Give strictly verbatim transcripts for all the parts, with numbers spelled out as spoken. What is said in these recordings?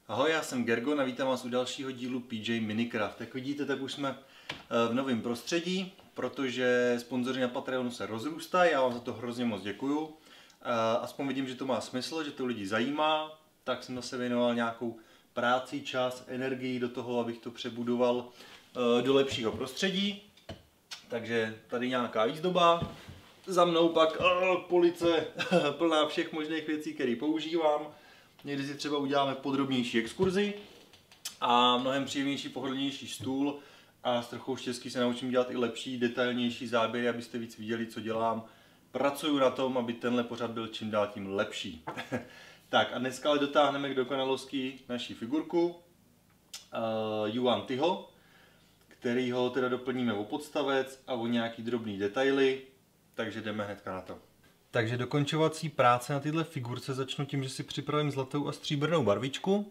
Ahoj, já jsem Gergon a vítám vás u dalšího dílu P J Minicraft. Jak vidíte, tak už jsme v novém prostředí, protože sponzoři na Patreonu se rozrůstají, já vám za to hrozně moc děkuju. Aspoň vidím, že to má smysl, že to lidi zajímá, tak jsem zase věnoval nějakou práci, čas, energii do toho, abych to přebudoval do lepšího prostředí. Takže tady nějaká výzdoba, za mnou pak oh, police plná všech možných věcí, které používám. Někdy si třeba uděláme podrobnější exkurzi a mnohem příjemnější, pohodlnější stůl a s trochou štěstí se naučím dělat i lepší, detailnější záběry, abyste víc viděli, co dělám. Pracuju na tom, aby tenhle pořad byl čím dál tím lepší. Tak a dneska ale dotáhneme k dokonalosti naší figurku uh, Yuan Tiho, kterýho teda doplníme o podstavec a o nějaký drobný detaily, takže jdeme hnedka na to. Takže dokončovací práce na tyhle figurce začnu tím, že si připravím zlatou a stříbrnou barvičku.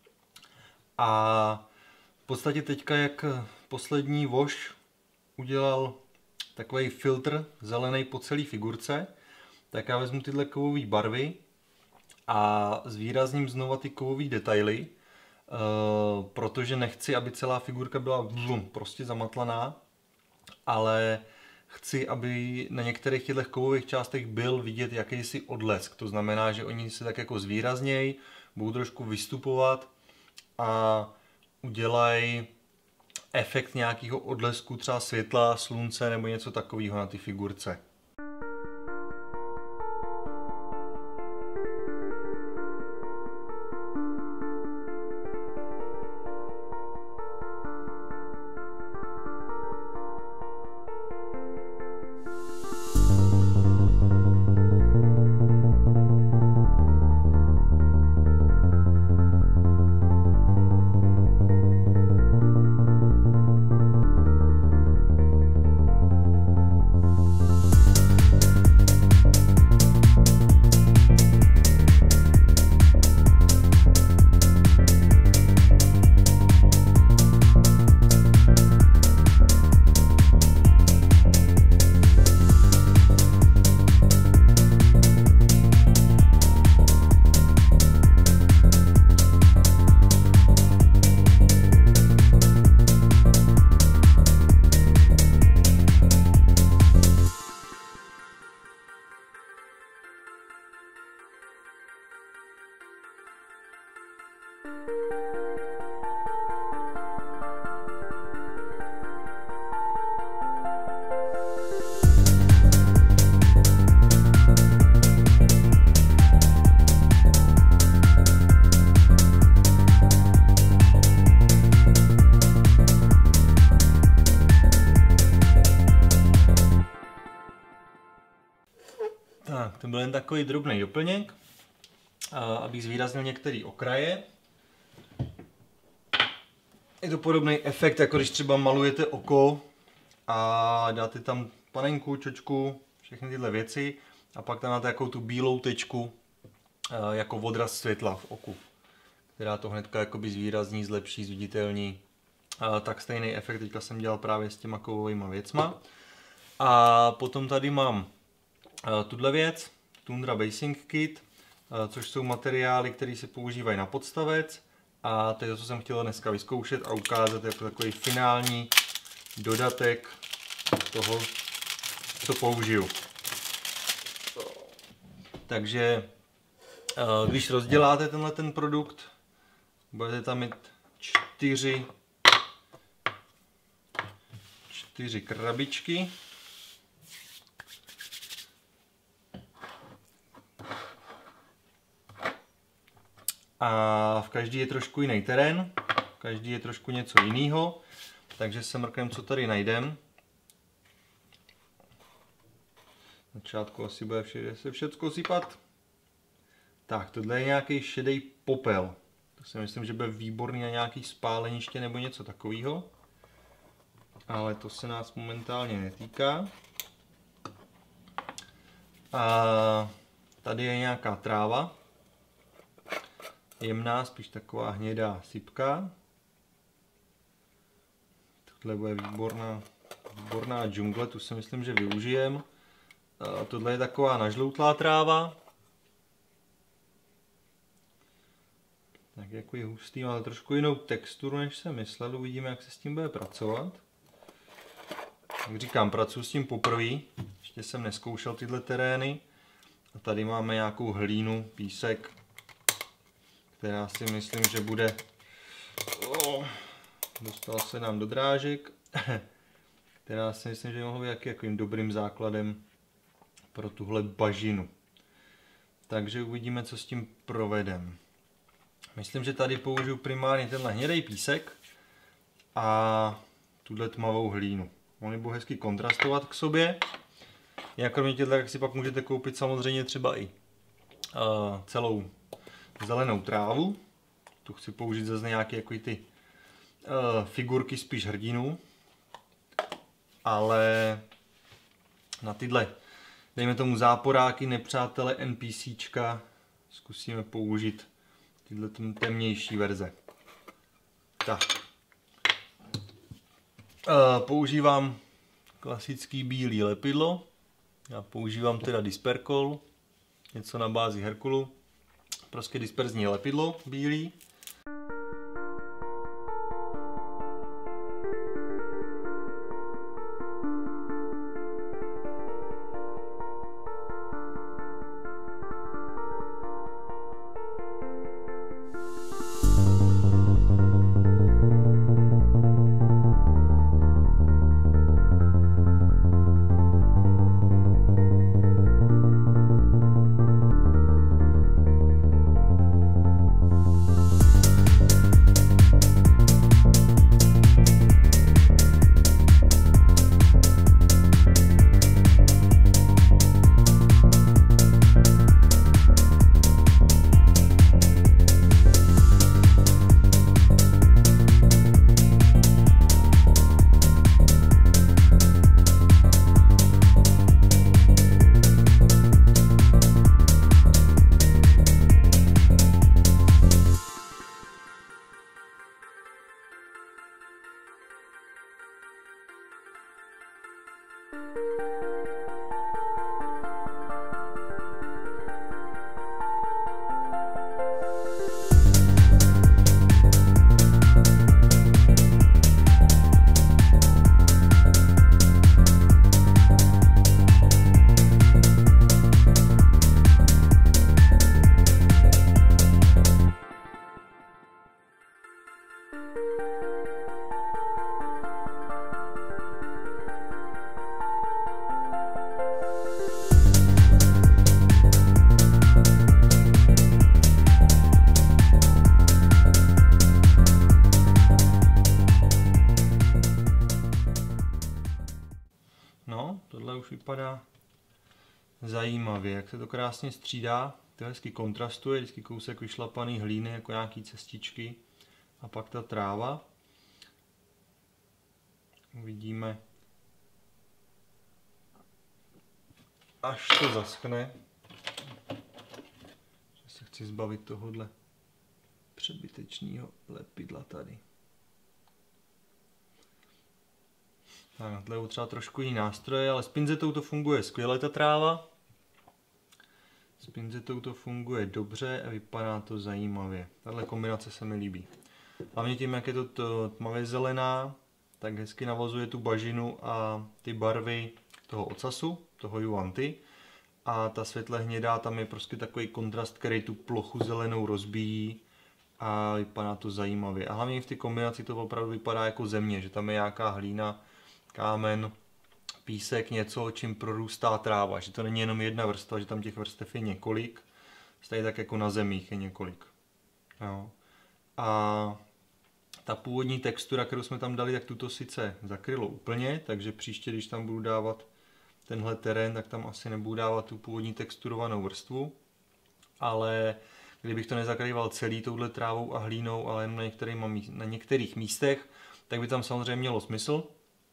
A v podstatě teďka, jak poslední voš udělal takový filtr zelený po celé figurce, tak já vezmu tyhle kovové barvy a zvýrazním znova ty kovové detaily, Uh, protože nechci, aby celá figurka byla vlum, prostě zamatlaná, ale chci, aby na některých těchto kovových částech byl vidět jakýsi odlesk. To znamená, že oni se tak jako zvýraznějí, budou trošku vystupovat a udělají efekt nějakého odlesku, třeba světla, slunce nebo něco takového na ty figurce. Tak, to byl jen takový drobný doplněk, abych zvýraznil některé okraje. Je to podobný efekt, jako když třeba malujete oko a dáte tam panenku, čočku, všechny tyhle věci a pak tam máte takovou tu bílou tečku jako odraz světla v oku, která to hnedka jakoby zvýrazní, zlepší, zviditelní. Tak stejný efekt teďka jsem dělal právě s těma kovovými věcma. A potom tady mám tuhle věc, Tundra Basing Kit, což jsou materiály, které se používají na podstavec. A to je to, co jsem chtěl dneska vyzkoušet a ukázat jako takový finální dodatek toho, co použiju. Takže když rozděláte tenhle ten produkt, budete tam mít čtyři, čtyři krabičky. A v každý je trošku jiný terén, v každý je trošku něco jiného, takže se mrknem, co tady najdem. Na začátku asi bude vše, se všecko sypat. Tak, tohle je nějaký šedý popel. To si myslím, že bude výborný na nějaký spáleniště nebo něco takového. Ale to se nás momentálně netýká. A tady je nějaká tráva. Jemná, spíš taková hnědá sypka. Tohle bude výborná, výborná džungle, tu si myslím, že využijem. A tohle je taková nažloutlá tráva. Tak jako je hustý, má trošku jinou texturu, než jsem myslel. Uvidíme, jak se s tím bude pracovat. Jak říkám, pracuji s tím poprvé. Ještě jsem neskoušel tyhle terény. A tady máme nějakou hlínu, písek, která si myslím, že bude... Oh, dostal se nám do drážek. Která si myslím, že by mohla být jaký, jakým dobrým základem pro tuhle bažinu. Takže uvidíme, co s tím provedem. Myslím, že tady použiju primárně tenhle hnědý písek a tuhle tmavou hlínu. Oni budou hezky kontrastovat k sobě. A kromě těchto, jak si pak můžete koupit samozřejmě třeba i uh, celou zelenou trávu. Tu chci použít zase nějaké jako ty uh, figurky spíš hrdinů. Ale na tyhle, dejme tomu záporáky, nepřátele, NPCčka, zkusíme použít tyhle temnější verze. Tak. E, používám klasický bílý lepidlo. Já používám teda Disperkol, něco na bázi Herkulu. Prostě disperzní lepidlo bílý. No, tohle už vypadá zajímavě, jak se to krásně střídá, to hezky kontrastuje, vždycky kousek vyšlapaný hlíny, jako nějaký cestičky a pak ta tráva. Uvidíme, až to zaschne, že se chci zbavit tohohle přebytečného lepidla tady. Tak, na tle třeba trošku jiný nástroje, ale s pinzetou to funguje skvěle, ta tráva. S pinzetou to funguje dobře a vypadá to zajímavě. Tahle kombinace se mi líbí. Hlavně tím, jak je to, to tmavě zelená, tak hezky navazuje tu bažinu a ty barvy toho ocasu, toho Yuan-ti. A ta světle hnědá, tam je prostě takový kontrast, který tu plochu zelenou rozbíjí a vypadá to zajímavě. A hlavně v té kombinaci to opravdu vypadá jako země, že tam je nějaká hlína, kámen, písek, něco, čím prorůstá tráva, že to není jenom jedna vrstva, že tam těch vrstev je několik, stejně tak jako na zemích je několik. Jo. A ta původní textura, kterou jsme tam dali, tak tuto sice zakrylo úplně, takže příště, když tam budu dávat tenhle terén, tak tam asi nebudu dávat tu původní texturovanou vrstvu, ale kdybych to nezakrýval celý touhle trávou a hlínou, ale jen na, na některých místech, tak by tam samozřejmě mělo smysl.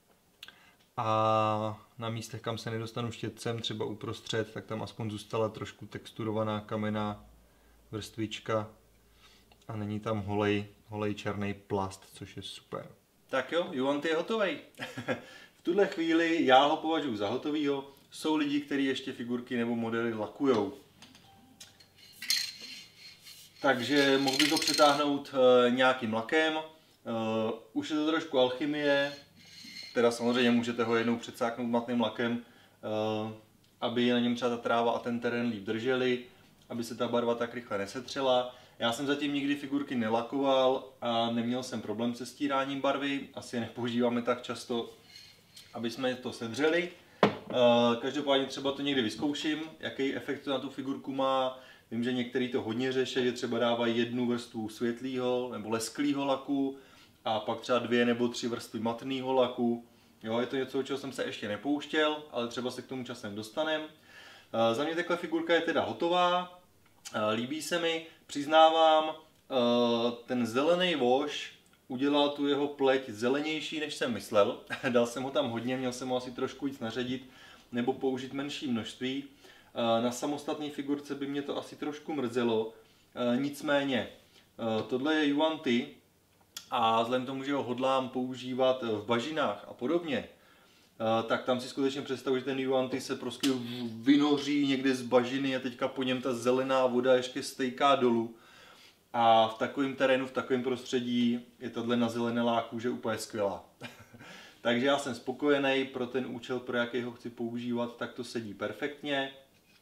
A na místech, kam se nedostanu štětcem, třeba uprostřed, tak tam aspoň zůstala trošku texturovaná kamenná vrstvička a není tam holej, holej černý plast, což je super. Tak jo, Yuan-ti je hotový. V tuhle chvíli já ho považuji za hotovýho. Jsou lidi, kteří ještě figurky nebo modely lakujou. Takže mohl bych ho přetáhnout uh, nějakým lakem. Uh, už je to trošku alchymie, teda samozřejmě můžete ho jednou přecáknout matným lakem, uh, aby na něm třeba ta tráva a ten terén líp drželi, aby se ta barva tak rychle nesetřela. Já jsem zatím nikdy figurky nelakoval a neměl jsem problém se stíráním barvy, asi je nepoužíváme tak často, aby jsme to sedřeli. Uh, každopádně třeba to někdy vyzkouším, jaký efekt to na tu figurku má. Vím, že některý to hodně řeší, že třeba dávají jednu vrstvu světlého nebo lesklého laku a pak třeba dvě nebo tři vrstvy matného laku. Jo, je to něco, čeho jsem se ještě nepouštěl, ale třeba se k tomu časem dostanem. Uh, za mě takhle figurka je teda hotová, uh, líbí se mi, přiznávám, uh, ten zelený wash udělal tu jeho pleť zelenější, než jsem myslel. Dal jsem ho tam hodně, měl jsem ho asi trošku víc naředit nebo použít menší množství. Na samostatné figurce by mě to asi trošku mrzelo. Nicméně, tohle je Yuan Ti a vzhledem tomu, že ho hodlám používat v bažinách a podobně, tak tam si skutečně představuji, že ten Yuan Ti se prostě vynoří někde z bažiny a teďka po něm ta zelená voda ještě stejká dolů. A v takovém terénu, v takovém prostředí je tahle nazelenelá kůže úplně skvělá. Takže já jsem spokojený pro ten účel, pro jaký ho chci používat, tak to sedí perfektně.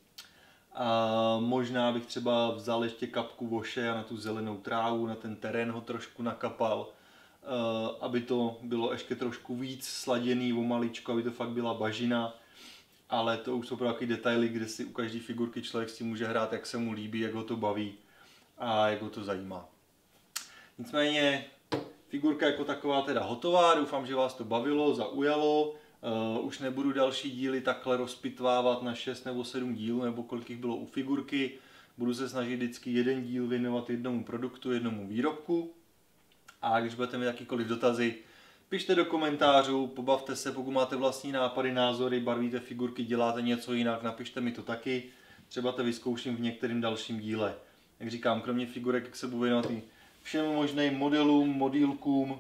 A možná bych třeba vzal ještě kapku voše a na tu zelenou trávu, na ten terén ho trošku nakapal, aby to bylo ještě trošku víc sladěný o maličko, aby to fakt byla bažina. Ale to už jsou pro takové detaily, kde si u každé figurky člověk si může hrát, jak se mu líbí, jak ho to baví a jak ho to zajímá. Nicméně figurka jako taková teda hotová, doufám, že vás to bavilo, zaujalo. Uh, už nebudu další díly takhle rozpitvávat na šest nebo sedm dílů, nebo kolik jich bylo u figurky. Budu se snažit vždycky jeden díl věnovat jednomu produktu, jednomu výrobku. A když budete mít jakýkoliv dotazy, pište do komentářů, pobavte se, pokud máte vlastní nápady, názory, barvíte figurky, děláte něco jinak, napište mi to taky. Třeba to vyzkouším v některém dalším díle. Jak říkám, kromě figurek, jak se budu věnovat všem možným modelům, modílkům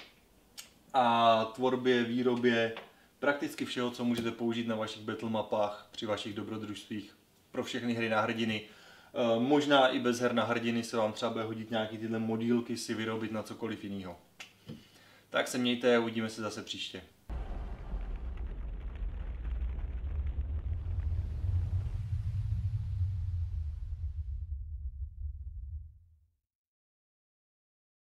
a tvorbě, výrobě, prakticky všeho, co můžete použít na vašich battle mapách, při vašich dobrodružstvích, pro všechny hry na hrdiny. E, možná i bez her na hrdiny se vám třeba bude hodit nějaký tyhle modílky si vyrobit na cokoliv jiného. Tak se mějte a uvidíme se zase příště.